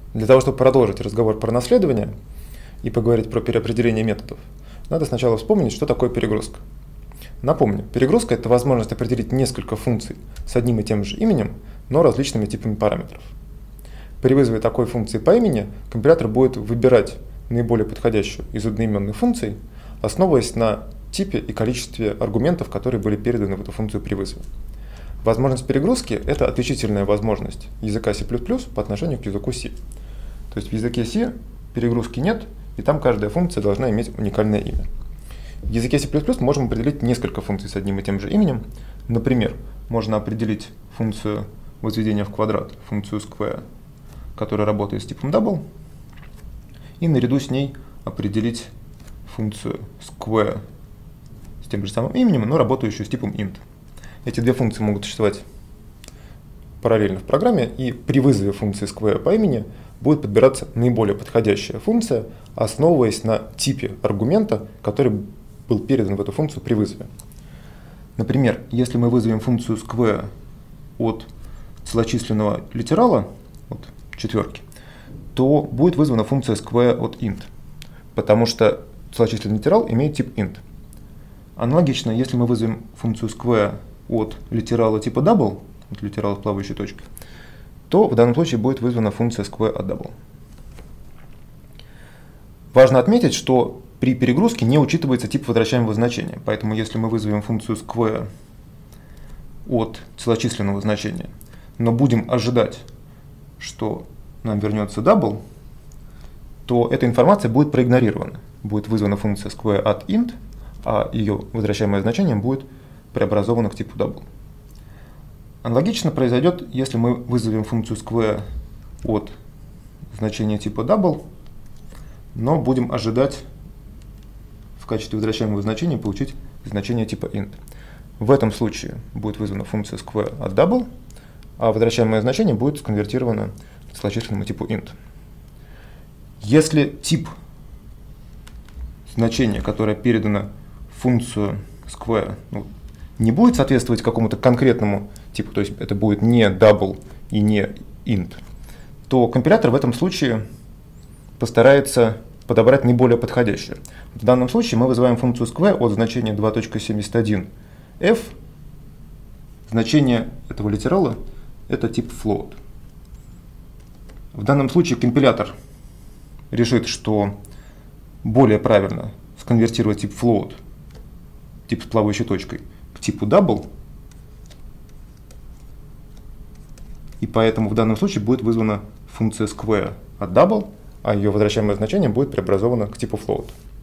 Для того, чтобы продолжить разговор про наследование и поговорить про переопределение методов, надо сначала вспомнить, что такое перегрузка. Напомню, перегрузка – это возможность определить несколько функций с одним и тем же именем, но различными типами параметров. При вызове такой функции по имени компилятор будет выбирать наиболее подходящую из одноименных функций, основываясь на типе и количестве аргументов, которые были переданы в эту функцию при вызове. Возможность перегрузки – это отличительная возможность языка C++ по отношению к языку C. То есть в языке C перегрузки нет, и там каждая функция должна иметь уникальное имя. В языке C++ можем определить несколько функций с одним и тем же именем. Например, можно определить функцию возведения в квадрат, функцию square, которая работает с типом double, и наряду с ней определить функцию square с тем же самым именем, но работающую с типом int. Эти две функции могут существовать параллельно в программе, и при вызове функции square по имени будет подбираться наиболее подходящая функция, основываясь на типе аргумента, который был передан в эту функцию при вызове. Например, если мы вызовем функцию square от целочисленного литерала, от четверки, то будет вызвана функция square от int, потому что целочисленный литерал имеет тип int. Аналогично, если мы вызовем функцию square от литерала типа double, от литерала с плавающей точкой, то в данном случае будет вызвана функция square от double. Важно отметить, что при перегрузке не учитывается тип возвращаемого значения, поэтому если мы вызовем функцию square от целочисленного значения, но будем ожидать, что нам вернется double, то эта информация будет проигнорирована. Будет вызвана функция square от int, а ее возвращаемое значение будет преобразовано к типу double. Аналогично произойдет, если мы вызовем функцию square от значения типа double, но будем ожидать в качестве возвращаемого значения получить значение типа int. В этом случае будет вызвана функция square от double, а возвращаемое значение будет сконвертировано к целочисленному типу int. Если тип значения, которое передано в функцию square, не будет соответствовать какому-то конкретному типу, то есть это будет не double и не int, то компилятор в этом случае постарается подобрать наиболее подходящее. В данном случае мы вызываем функцию square от значения 2.71f. Значение этого литерала – это тип float. В данном случае компилятор решит, что более правильно сконвертировать тип float, тип с плавающей точкой, к типу double, и поэтому в данном случае будет вызвана функция square от double, а ее возвращаемое значение будет преобразовано к типу float.